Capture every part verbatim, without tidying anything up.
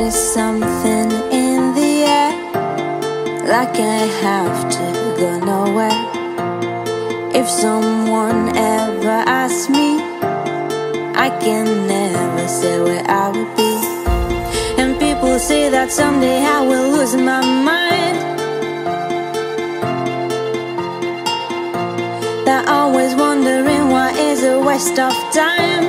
is something in the air, like I have to go nowhere. If someone ever asks me, I can never say where I would be. And people say that someday I will lose my mind. They're always wondering why is a waste of time.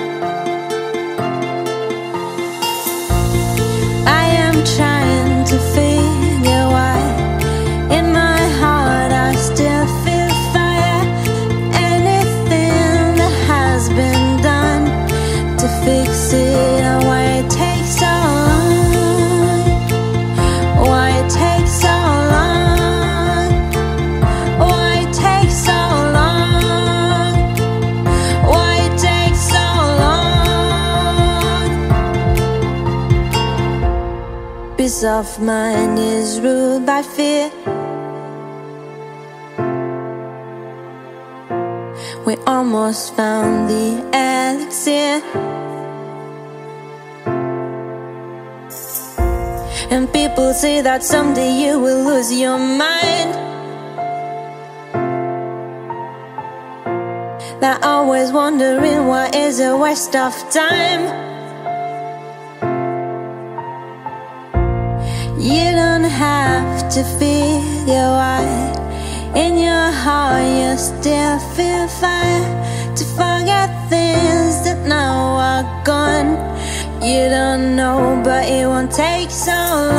I am trying to figure why in my heart I still feel fire. Anything that has been done to fix it, and why it takes so long, why it takes so long, why it takes so long, why it takes so long. Peace of mind is ruled by fear. We almost found the elixir, and people say that someday you will lose your mind. They're always wondering why is a waste of time. You don't have to figure why. In your heart you still feel fire to forget things that now are gone. You don't know, but it won't take so long.